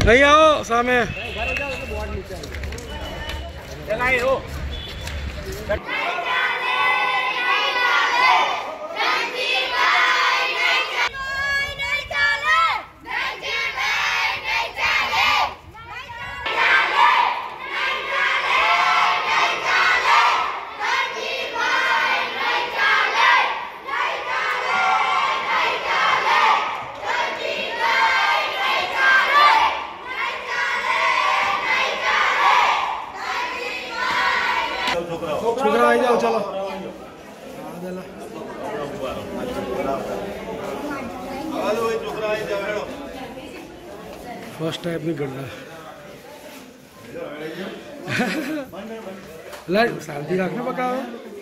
અહીં આવો સામે छोकरा आई जाओ चलो फर्स्ट टाइप में गड्ढा लाइट शांति रखना पकाओ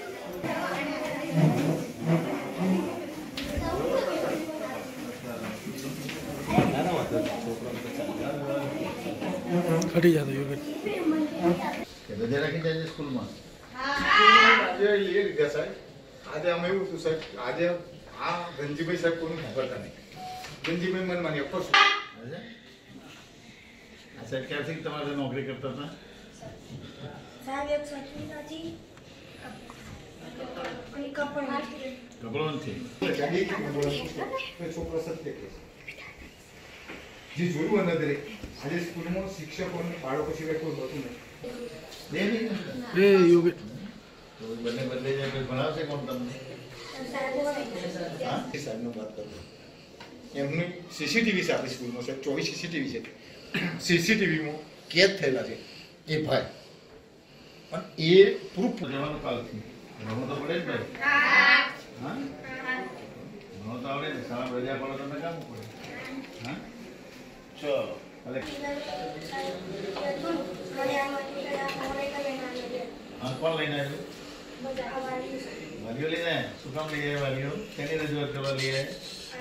खटी जाता है स्कूल में आज अमे एवं थी साहब आज आ धनजीभाई साहब को खबर नहीं धनजीभाई मन मानी अफकोर्स साहब क्या थी तुम्हारे नौकरी करता था साहब एक सचवी थी कपड़ों थी छोकरा सत्य के जी જોયું અંદર આજે સ્કૂલમાં શિક્ષકોને બાળકો સિવાય કોઈ હોતું નહીં એ યોગી તો બંને બદલે જાય કોઈ ભણાવશે કોણ તમને હા સાહેબનો વાત કરું એમની સીસીટીવી છે આપણી સ્કૂલમાં છે 24 સીસીટીવી છે સીસીટીવીમાં કેદ થયેલા છે એ ભાઈ પણ એ પ્રૂફ જવાનું કાલથી રમો તો પડે જ ભાઈ હા રમો તો આવડે ને સારા રજા પડે તમને કામ પડે હા चलो कौन लेना है वालियो लेना है सुकाम लिए है वालियो कैनी रजूआत करवा लिए है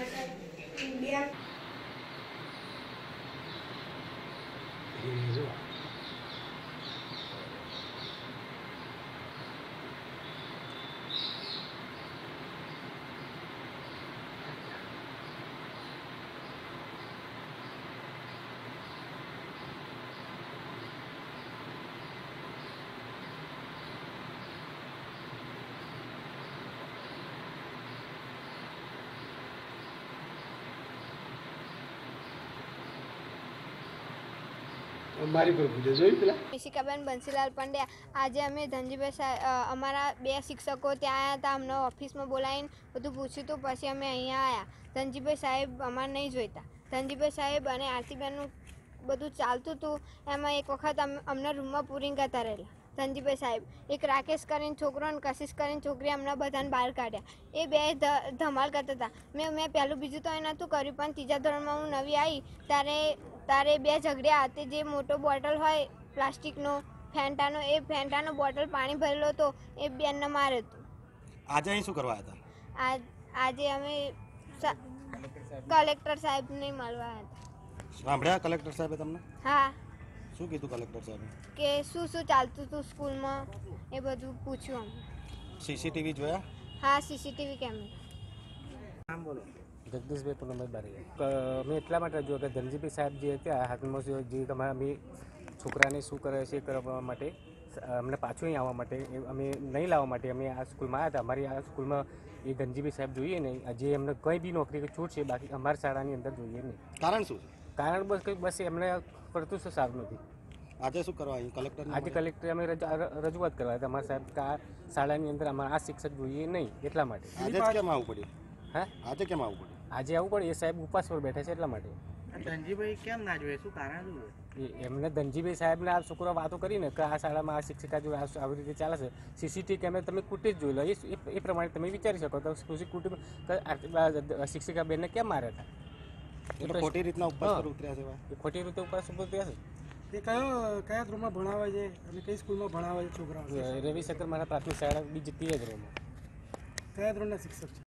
મારી પર પૂછે જોઈ પેલા ઈશિકાબેન બંસીલાલ પંડ્યા આજે અમે ધનજીભાઈ સાહેબ અમારા બે શિક્ષકો ત્યાં આવ્યા હતા અમને ઓફિસમાં બોલાવીને બધું પૂછ્યું તો પછી અમે અહીંયા આવ્યા ધનજીભાઈ સાહેબ અમારે નહીં જોઈતા ધનજીભાઈ સાહેબ અને આરતીબેનનું બધું ચાલતું હતું એમાં એક વખત અમને રૂમમાં પૂરી કરતા રહેલા ધનજીભાઈ સાહેબ એક રાકેશ કરીને છોકરો અને કશિશ કરીને છોકરી અમને બધાને બહાર કાઢ્યા એ બે ધમાલ કરતા હતા મેં પહેલું બીજું તો એ નહોતું કર્યું પણ ત્રીજા ધોરણમાં હું નવી આવી તારે બે ઝઘડ્યા તે જે મોટો બોટલ હોય પ્લાસ્ટિકનો ફેન્ટાનો એ ફેન્ટાનો બોટલ પાણી ભરેલો હતો એ બેનને માર્યો હતો આજે અહીં શું કરવા હતા આજે અમે કલેક્ટર સાહેબને મળવા હતા સાંભળ્યા કલેક્ટર સાહેબે તમને હા શું કીધું કલેક્ટર સાહેબે કે શું ચાલતું હતું સ્કૂલમાં એ બધું પૂછ્યું અમે સીસીટીવી જોયા હા સીસીટીવી કેમેરા નામ બોલો જગદીશભાઈ પૂનમભાઈ બારી મેં એટલા માટે જો કે ધનજીભાઈ સાહેબ જે હતા હાથમાં જે તમારા અમે છોકરાને શું કરે છે એ કરવા માટે અમને પાછું અહીં આવવા માટે અમે નહીં લાવવા માટે અમે આ સ્કૂલમાં આવ્યા હતા અમારી આ સ્કૂલમાં એ ધનજીભાઈ સાહેબ જોઈએ નહીં જે એમને કંઈ બી નોકરી છૂટ છે બાકી અમારી શાળાની અંદર જોઈએ નહીં કારણ શું કારણ બસ એમને પડતું છે સારું નથી આજે શું કરવા અહીં કલેક્ટર આજે કલેક્ટરે અમે રજૂઆત કરવા હતા અમારા સાહેબ કે આ શાળાની અંદર અમારે આ શિક્ષક જોઈએ નહીં એટલા માટે આજે કેમ આવવું પડ્યું હા આજે કેમ આવવું પડ્યું આજે આવવું પડે એ સાહેબ ઉપવાસ પર બેઠા છે એટલા માટે ધનજીભાઈ કેમ ના જોઈએ શું કારણ શું એમને ધનજીભાઈ સાહેબને આ છોકરો વાતો કરીને કે આ શાળામાં આ શિક્ષિકા જો આવી રીતે ચાલે છે સીસીટીવી કેમેરા તમે કુટી જ જોઈ લો એ પ્રમાણે તમે વિચારી શકો તો કુટી શિક્ષિકા બેનને કેમ માર્યા હતા એટલે ખોટી રીતના ઉપવાસ પર ઉતર્યા છે એ ખોટી રીતે ઉપવાસ પર ઉતર્યા તે કયા ધોરણમાં ભણાવે છે અને કઈ સ્કૂલમાં ભણાવે છે છોકરાઓ છે રવિશંકર મારા પ્રાથમિક શાળા બીજી 3 ધોરણમાં કયા ધોરણના શિક્ષક છે